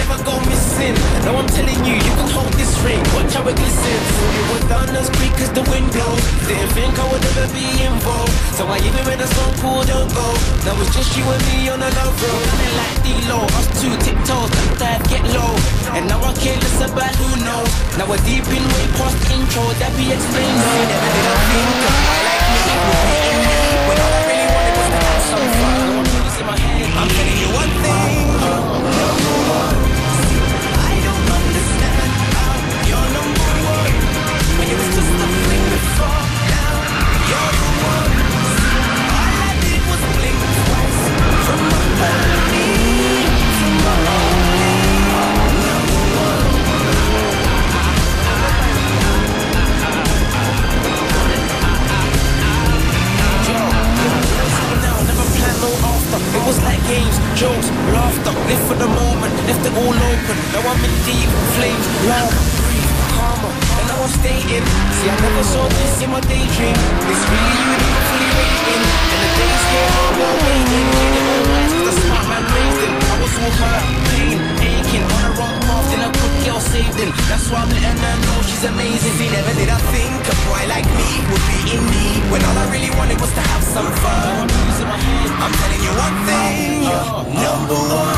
never go missing. Now I'm telling you, you can hold this ring, watch how it glistens. It was done as quick as the wind blows. Didn't think I would ever be involved, so I even made a song called Don't Go. Now it's just you and me on a love road. Running like D-Lo, us two tiptoes, that dive get low. And now I care less about who knows. Now we're deep in way past intro, that be explained. See, never did I think a boy like me would be in me, when all I really wanted was to have some fun. In my head, I'm telling you one thing. Number one. I don't understand how you're number one when it was just a fling before. Now you're the one. All I did was blink twice from my only, from my only number one. Never planned no after. It was like games, jokes, laughter. Live for the moment, left it all open. Now I'm in deep flames, love, breathe, karma. And now I'm stating, see I never saw this in my daydream. It's really you that I'm fully rating. And the days here are all waiting. Get it all right, the smart man raised him. I was all hurt, pain, aching. On the wrong path, then a good girl saved him. That's why I'm letting her know she's amazing. See, never did I think a boy like me would be in need, when all I really wanted was to have some fun. I'm telling you one thing, you're number one.